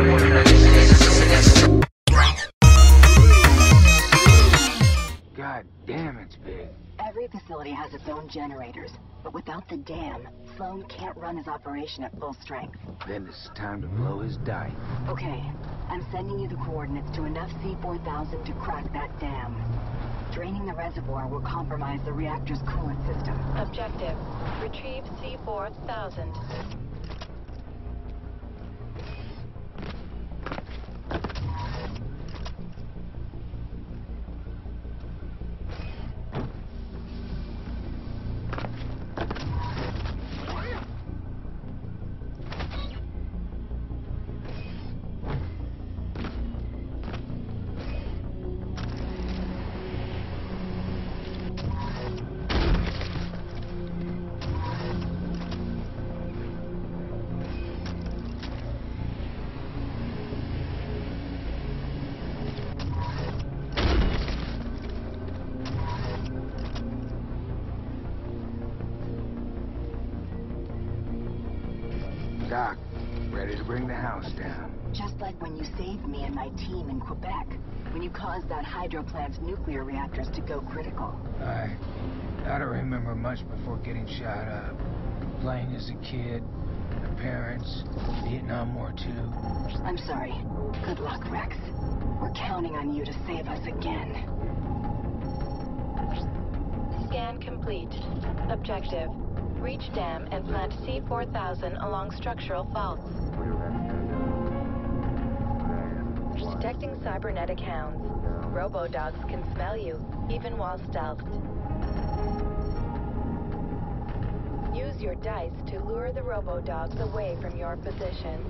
God damn, it's big. Every facility has its own generators, but without the dam, Sloan can't run his operation at full strength. Then it's time to blow his dike. Okay, I'm sending you the coordinates to enough C-4000 to crack that dam. Draining the reservoir will compromise the reactor's coolant system. Objective: retrieve C-4000. Doc, ready to bring the house down. Just like when you saved me and my team in Quebec, when you caused that hydro plant's nuclear reactors to go critical. I don't remember much before getting shot up. Playing as a kid, my parents, Vietnam War II. I'm sorry. Good luck, Rex. We're counting on you to save us again. Scan complete. Objective: reach dam and plant C-4000 along structural faults. Detecting cybernetic hounds. Robo-dogs can smell you, even while stealthed. Use your dice to lure the robo-dogs away from your position.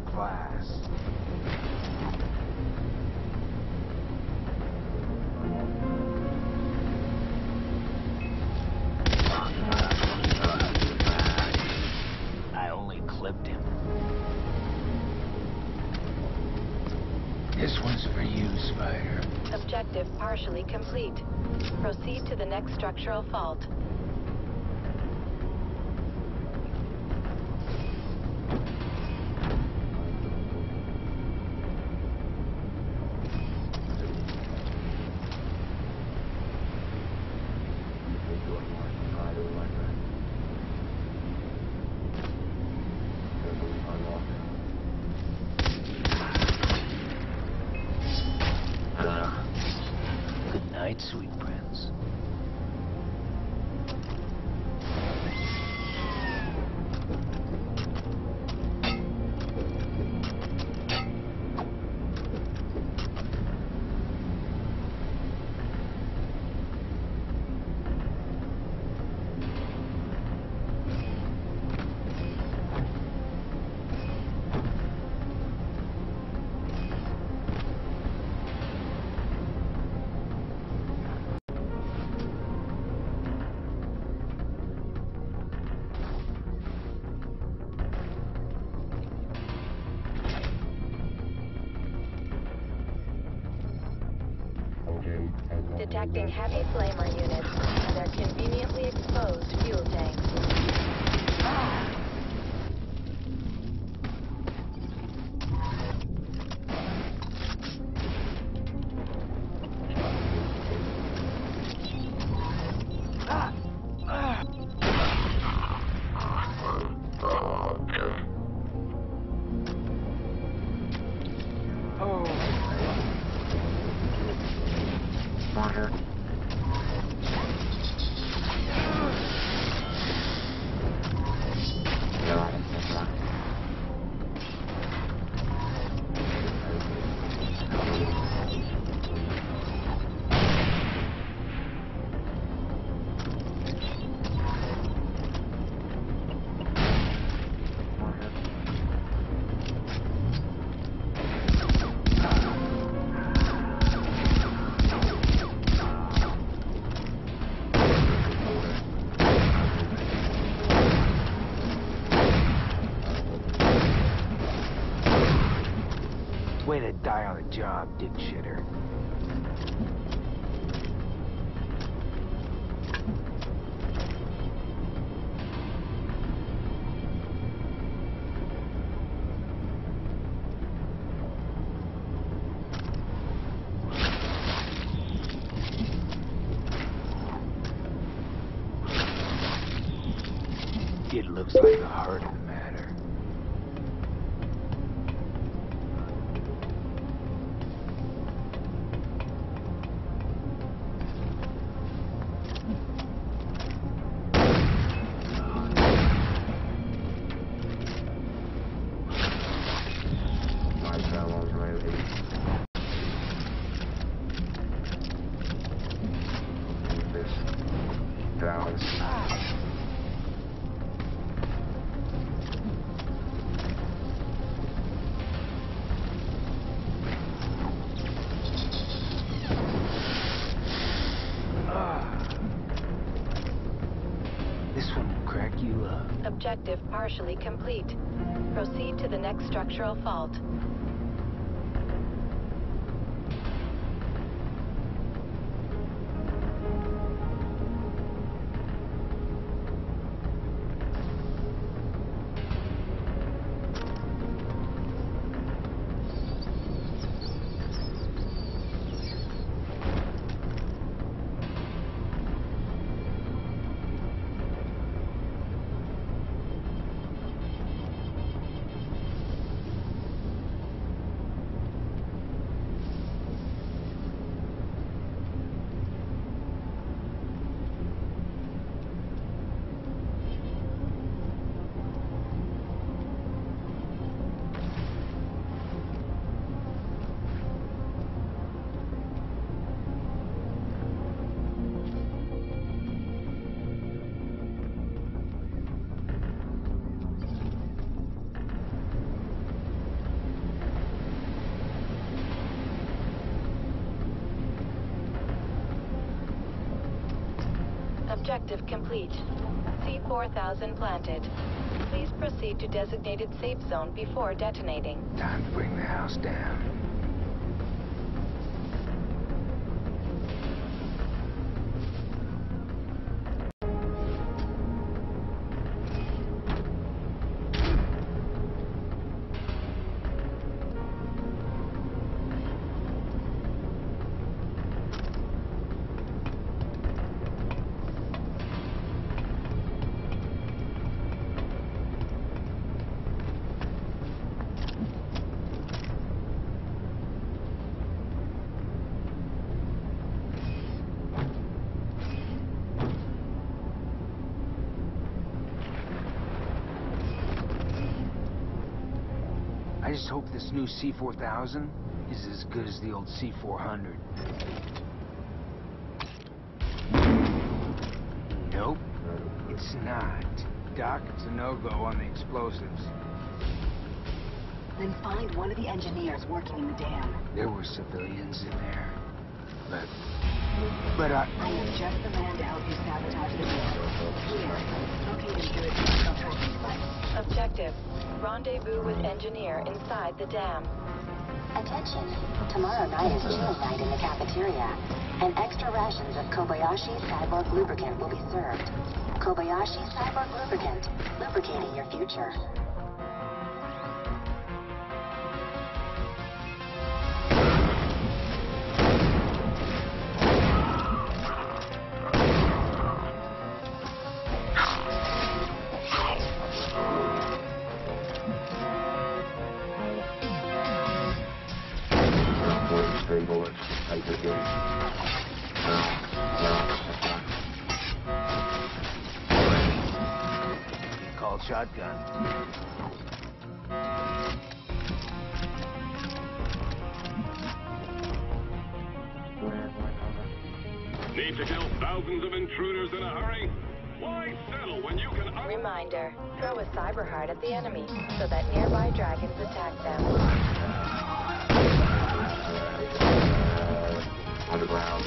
the glass. I only clipped him. This one's for you, Spider. Objective partially complete. Proceed to the next structural fault. Good night, sweet prince. Detecting heavy flamer units and their conveniently exposed fuel tanks. Way to die on the job, dick shitter. It looks like the heart of the matter. This one will crack you up. Objective partially complete. Proceed to the next structural fault. Objective complete. C-4000 planted. Please proceed to designated safe zone before detonating. Time to bring the house down. I just hope this new C-4000 is as good as the old C-400. Nope, it's not. Doc, it's a no-go on the explosives. Then find one of the engineers working in the dam. There were civilians in there, but I am just the man to help you sabotage the dam. Here, locate him through its infiltration device. Objective. Rendezvous with engineer inside the dam. Attention. Tomorrow night is chili night in the cafeteria, and extra rations of Kobayashi Cyborg lubricant will be served. Kobayashi Cyborg lubricant, lubricating your future. called shotgun. Need to kill thousands of intruders in a hurry? Why settle when you can... Reminder, throw a cyber heart at the enemy so that nearby dragons attack them. Underground.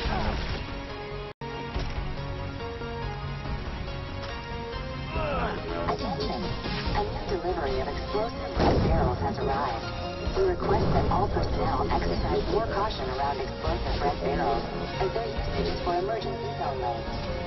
Attention! A new delivery of explosive red barrels has arrived. We request that all personnel exercise more caution around explosive red barrels, as their usage is for emergencies only.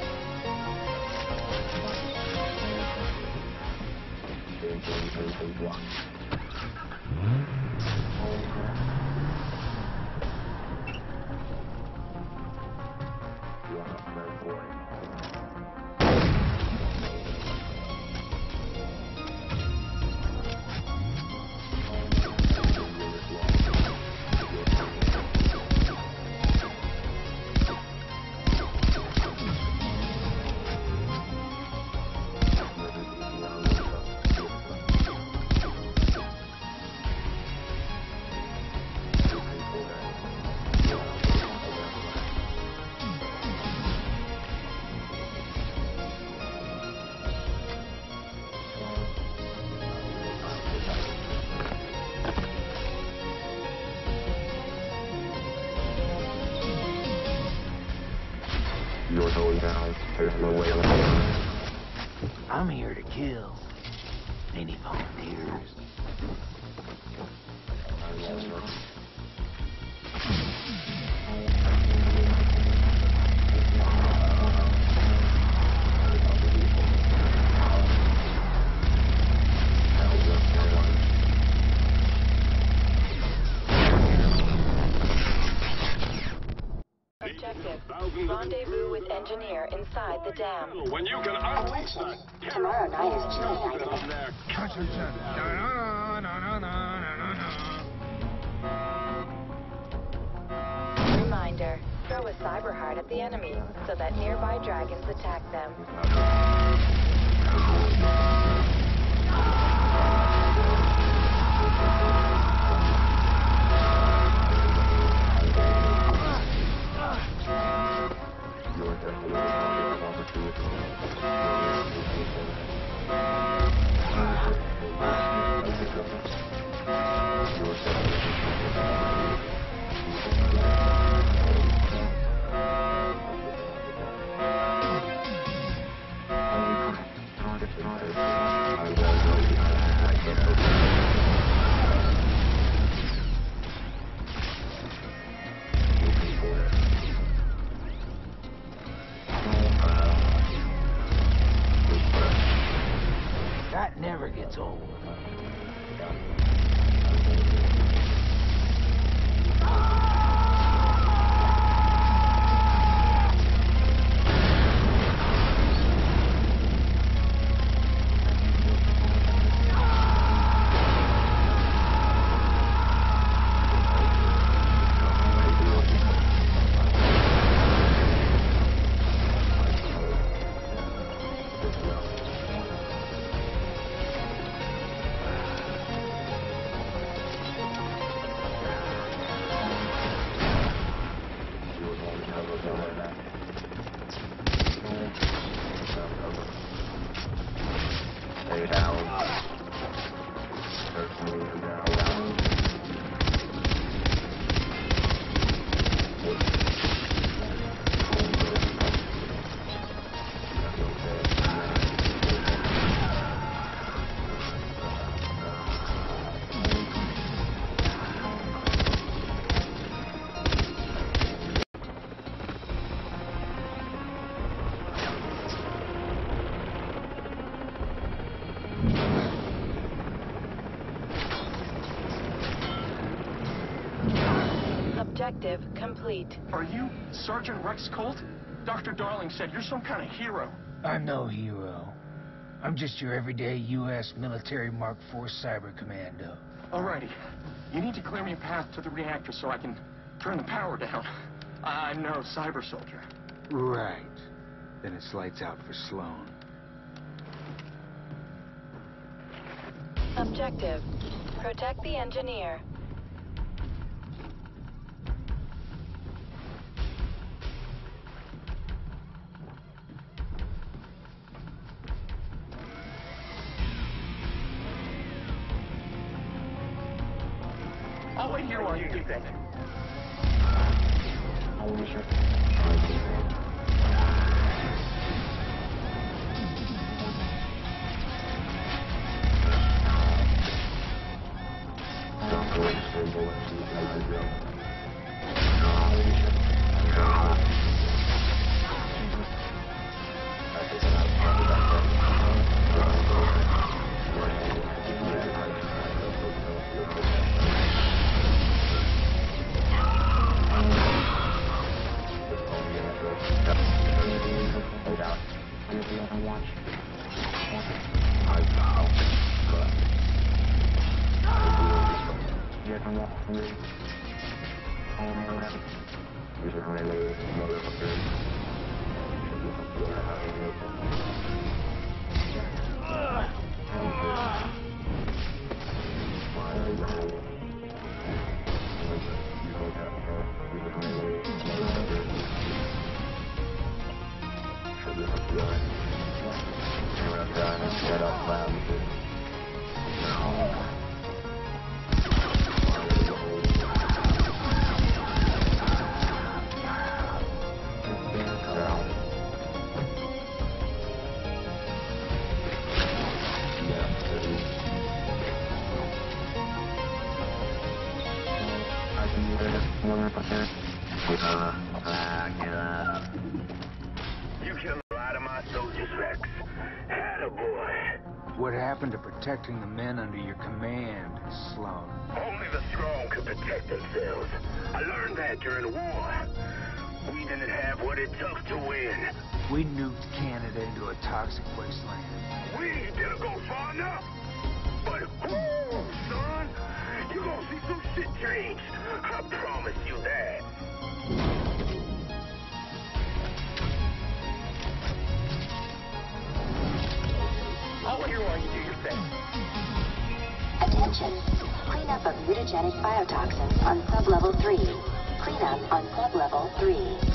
You're going down. There's no way around. I'm here to kill. Any volunteers? Objective. Rendezvous with engineer inside the dam. When you can... Attention! Tomorrow night is chili night in the... Reminder, throw a cyber heart at the enemy so that nearby dragons attack them. You're definitely an opportunity. asshole. Objective complete. Are you Sergeant Rex Colt? Dr. Darling said you're some kind of hero. I'm no hero. I'm just your everyday U.S. military Mark IV cyber commando. Alrighty. You need to clear me a path to the reactor so I can turn the power down. I'm no cyber soldier. Right. Then it's lights out for Sloan. Objective. Protect the engineer. I'll wait here while you do that. You killed a lot of my soldiers, Rex. Attaboy. What happened to protecting the men under your command, Sloan? Only the strong could protect themselves. I learned that during the war. We didn't have what it took to win. We nuked Canada into a toxic wasteland. We didn't go far enough. But, whoo, son, you gonna see some shit change. I promise you that. I'll wait here while you do your thing. Attention. Cleanup of mutagenic biotoxins on sublevel 3. Cleanup on sublevel 3.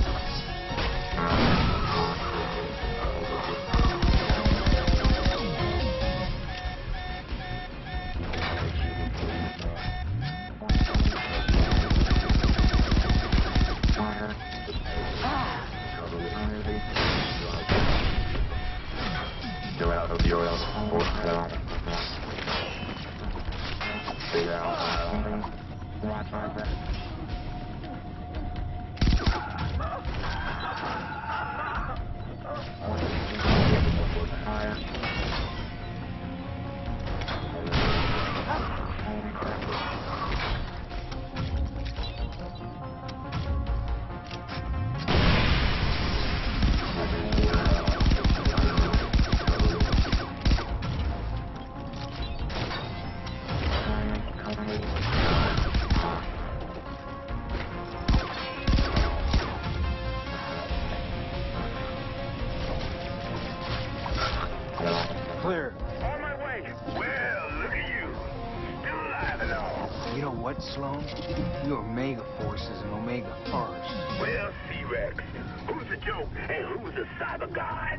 know what, Sloan? You're Omega Forces and Omega first. Well, C-Rex, who's the joke and who's the cyber god?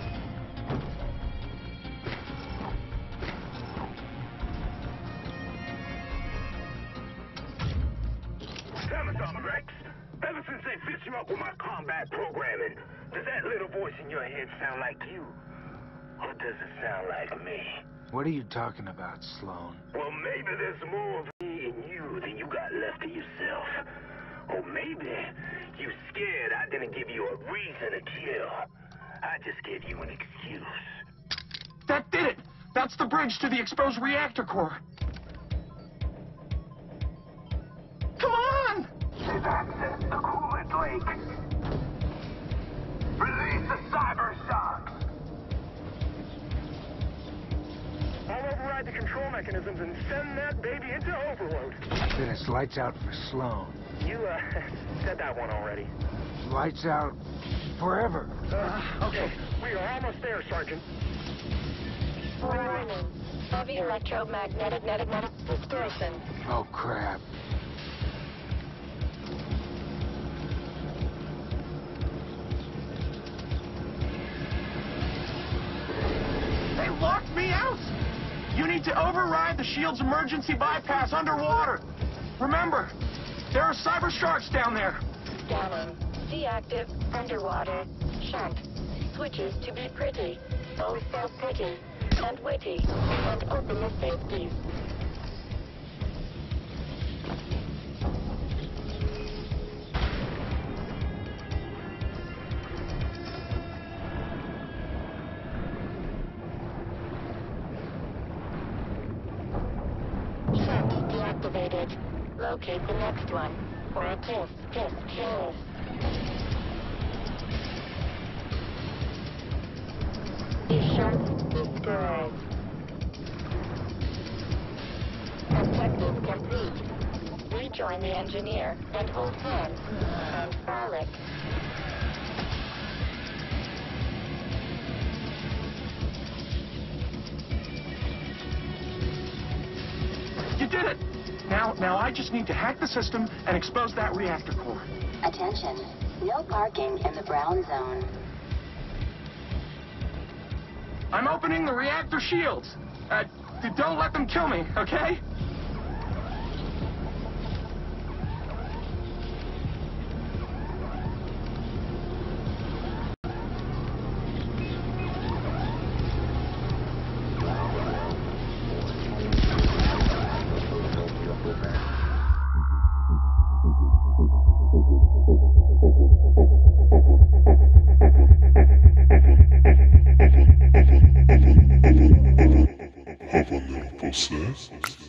Tell me something, Rex. Ever since they fixed you up with my combat programming, does that little voice in your head sound like you? Or does it sound like me? What are you talking about, Sloan? Well, maybe there's more of me in you than you got left to yourself. Or maybe you scared I didn't give you a reason to kill. I just gave you an excuse. That did it! That's the bridge to the exposed reactor core. Come on! There's access to Coolant Lake. Release the cyber shocks. I'll override the control mechanisms and send that baby into overload. Then it's lights out for Sloan. You, said that one already. Lights out forever. Okay. We are almost there, Sergeant. Warning. Heavy electromagnetic distortion. Oh, crap. They locked me out! You need to override the shield's emergency bypass underwater. Remember, there are cyber sharks down there. Scanning. Deactive. Underwater. Shark. Switches to be pretty. Oh, so pretty. And witty. And open the safeties. Shark deactivated. Locate the next one. For a kiss. The shark destroyed. Objective complete. Rejoin the engineer and hold hands and frolic. You did it! Now I just need to hack the system and expose that reactor core. Attention. No parking in the brown zone. I'm opening the reactor shields. Don't let them kill me, okay? Have a little process.